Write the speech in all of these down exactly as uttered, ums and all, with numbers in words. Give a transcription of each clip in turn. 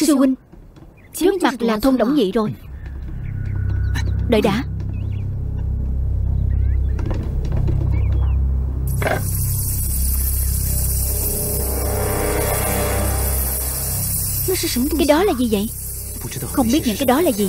Sư huynh, trước mặt là thôn Đổng Nhị rồi. Đợi đã. Cái đó là gì vậy? Không biết những cái đó là gì.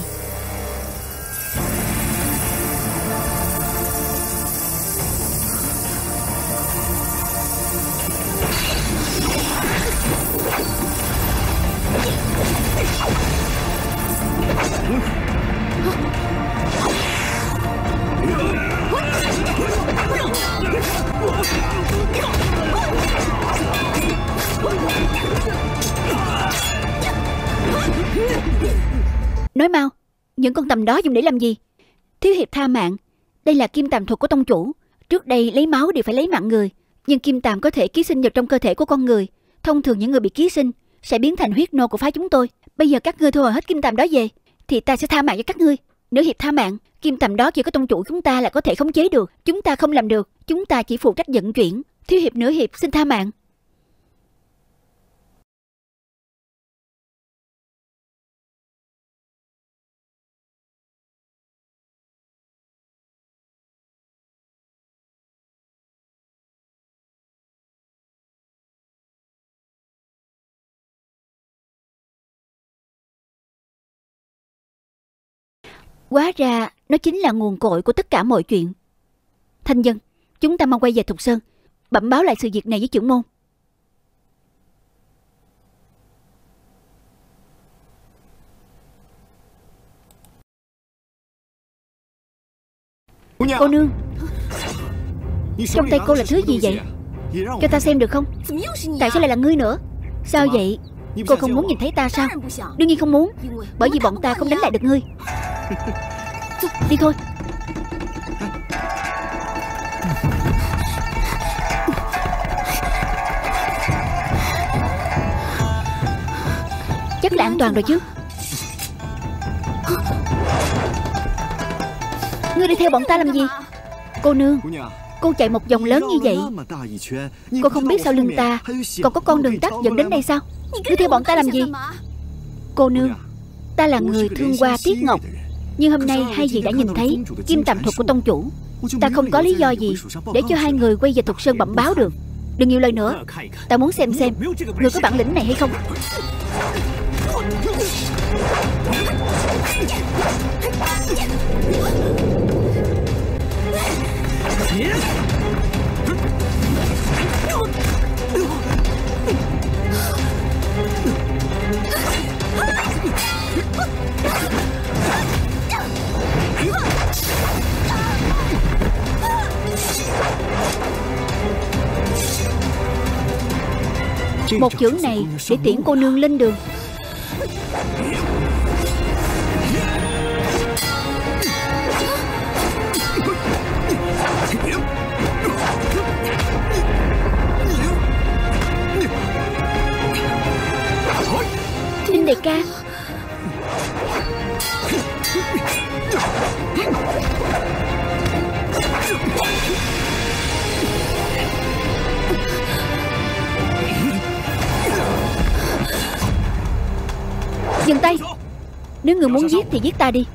Nói mau, những con tầm đó dùng để làm gì? Thiếu hiệp tha mạng. Đây là kim tàm thuật của tông chủ. Trước đây lấy máu đều phải lấy mạng người, nhưng kim tàm có thể ký sinh vào trong cơ thể của con người. Thông thường những người bị ký sinh sẽ biến thành huyết nô của phái chúng tôi. Bây giờ các ngươi thu hồi hết kim tàm đó về, thì ta sẽ tha mạng cho các ngươi. Nếu hiệp tha mạng, kim tàm đó chỉ có tông chủ chúng ta là có thể khống chế được. Chúng ta không làm được, chúng ta chỉ phụ trách vận chuyển. Thiếu hiệp nửa hiệp xin tha mạng. Hóa ra nó chính là nguồn cội của tất cả mọi chuyện. Thanh dân, chúng ta mau quay về Thục Sơn, bẩm báo lại sự việc này với trưởng môn. Cô nương, trong tay cô là thứ gì vậy? Cho ta xem được không? Tại sao lại là ngươi nữa? Sao vậy? Cô không muốn nhìn thấy ta sao? Đương nhiên không muốn, bởi vì bọn ta không đánh lại được ngươi. Đi thôi. Chắc là an toàn rồi chứ. Ngươi đi theo bọn ta làm gì? Cô nương, cô chạy một vòng lớn như vậy, cô không biết sau lưng ta còn có con đường tắt dẫn đến đây sao? Ngươi theo bọn ta làm gì? Cô nương, ta là người thương hoa tiếc ngọc, nhưng hôm nay hai vị đã nhìn thấy kim tàm thuật của tông chủ. Ta không có lý do gì để cho hai người quay về Thục Sơn bẩm báo được. Đừng nhiều lời nữa, ta muốn xem xem người có bản lĩnh này hay không. Một chưởng này để tiễn cô nương lên đường. Đinh đại ca, dừng tay. Nếu người muốn giết thì giết ta đi.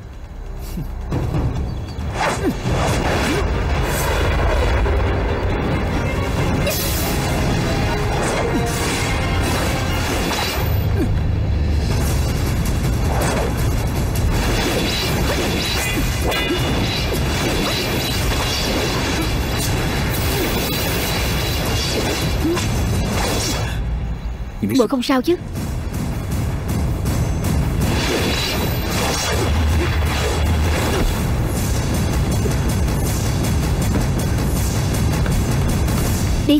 Muội không sao chứ? Đi.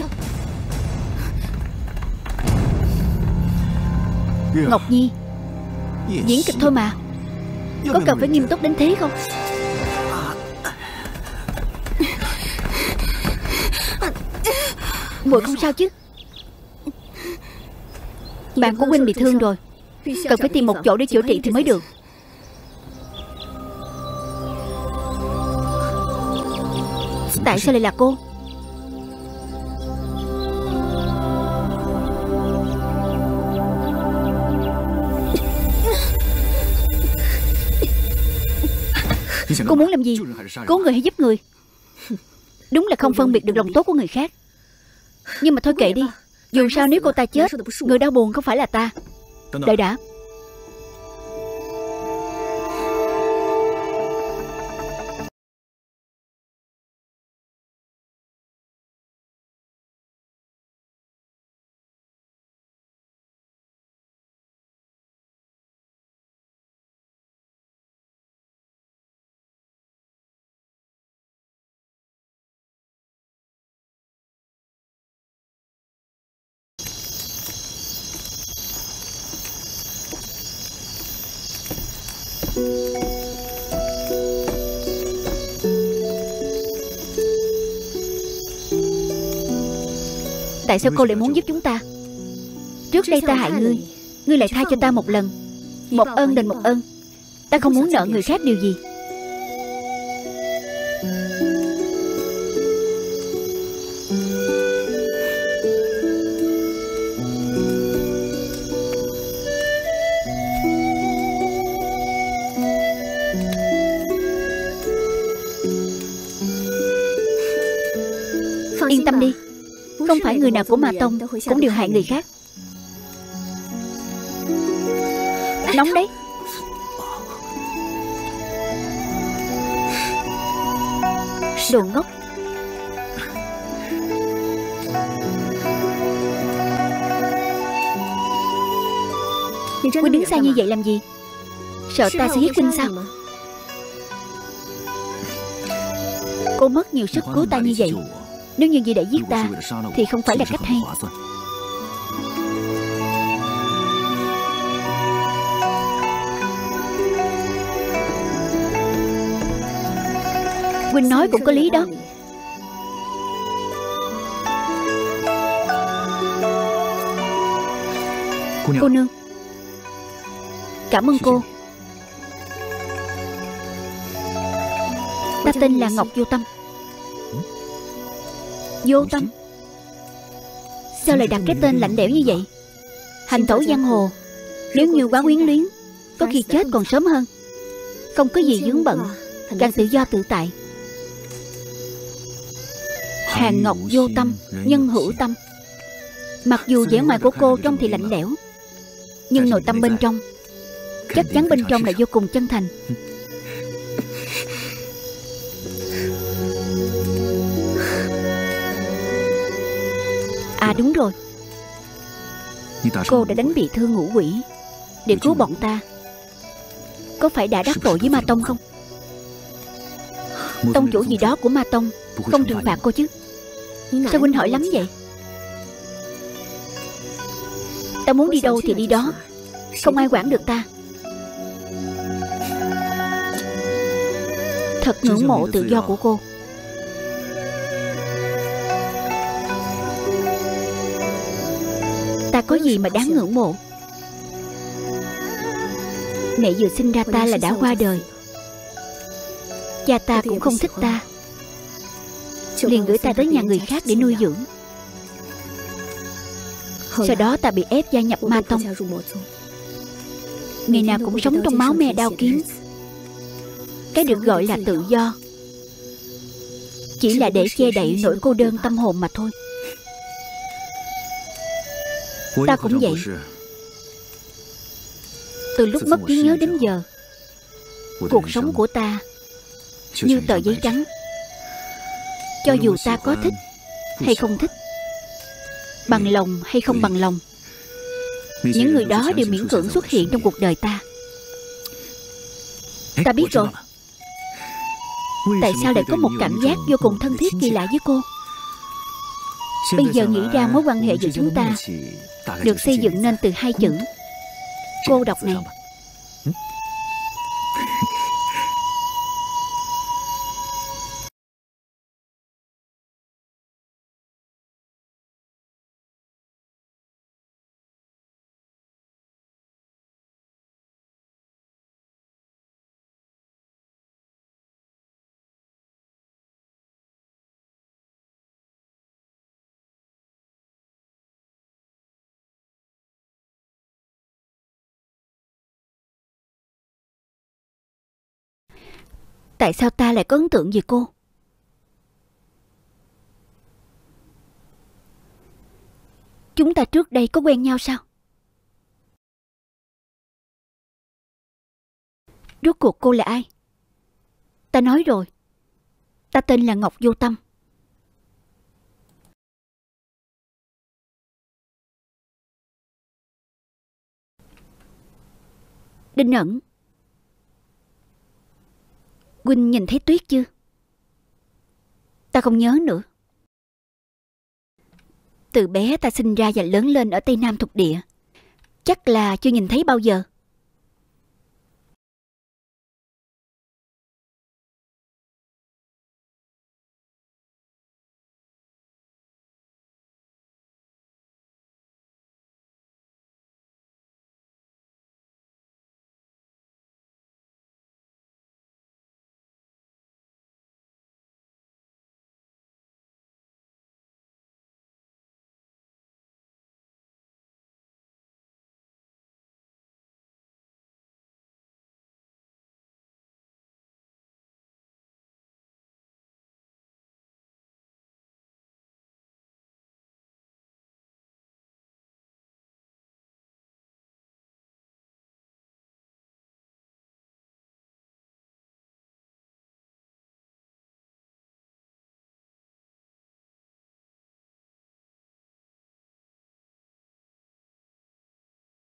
Ngọc Nhi, diễn kịch thôi mà, có cần phải nghiêm túc đến thế không? Muội không sao chứ? Bạn của huynh bị thương rồi, cần phải tìm một chỗ để chữa trị thì mới được. Tại sao lại là cô? Cô muốn làm gì? Cứu người hay giúp người? Đúng là không phân biệt được lòng tốt của người khác. Nhưng mà thôi kệ đi. Dù sao nếu cô ta chết, người đau buồn không phải là ta. Đợi đã. Tại sao cô lại muốn giúp chúng ta? Trước đây ta hại ngươi, ngươi lại tha cho ta một lần. Một ơn đền một ơn. Ta không muốn nợ người khác điều gì. Yên tâm đi, không phải người nào của Ma Tông cũng đều hại người khác. Nóng đấy. Đồ ngốc. Ngươi đứng xa như vậy làm gì? Sợ ta sẽ giết huynh sao? Cô mất nhiều sức cứu ta như vậy. Nếu như vì để giết ta thì không phải là cách hay. Huynh nói cũng có lý đó. Cô nương, cảm ơn cô. Ta tên là Ngọc Vô Tâm. Vô Tâm? Sao lại đặt cái tên lạnh lẽo như vậy? Hành tẩu giang hồ, nếu như quá quyến luyến, có khi chết còn sớm hơn. Không có gì vướng bận, càng tự do tự tại. Hàng Ngọc Vô Tâm, nhân hữu tâm. Mặc dù vẻ ngoài của cô trông thì lạnh lẽo, nhưng nội tâm bên trong, chắc chắn bên trong là vô cùng chân thành. À đúng rồi, cô đã đánh bị thương ngũ quỷ để cứu bọn ta. Có phải đã đắc tội với Ma Tông không? Tông chủ gì đó của Ma Tông không trừng phạt cô chứ? Sao huynh hỏi lắm vậy? Ta muốn đi đâu thì đi đó, không ai quản được ta. Thật ngưỡng mộ tự do của cô. Ta có gì mà đáng ngưỡng mộ? Mẹ vừa sinh ra ta là đã qua đời. Cha ta cũng không thích ta, liền gửi ta tới nhà người khác để nuôi dưỡng. Sau đó ta bị ép gia nhập Ma Tông. Ngày nào cũng sống trong máu me đao kiếm. Cái được gọi là tự do chỉ là để che đậy nỗi cô đơn tâm hồn mà thôi. Ta cũng vậy. Từ lúc mất trí nhớ đến giờ, cuộc sống của ta như tờ giấy trắng. Cho dù ta có thích hay không thích, bằng lòng hay không bằng lòng, những người đó đều miễn cưỡng xuất hiện trong cuộc đời ta. Ta biết rồi. Tại sao lại có một cảm giác vô cùng thân thiết kỳ lạ với cô? Bây giờ nghĩ ra mối quan hệ giữa chúng ta được xây dựng nên từ hai chữ cô độc này. Tại sao ta lại có ấn tượng về cô? Chúng ta trước đây có quen nhau sao? Rốt cuộc cô là ai? Ta nói rồi, ta tên là Ngọc Vô Tâm. Đinh Ẩn, huynh nhìn thấy Tuyết chưa? Ta không nhớ nữa. Từ bé ta sinh ra và lớn lên ở Tây Nam thuộc địa, chắc là chưa nhìn thấy bao giờ.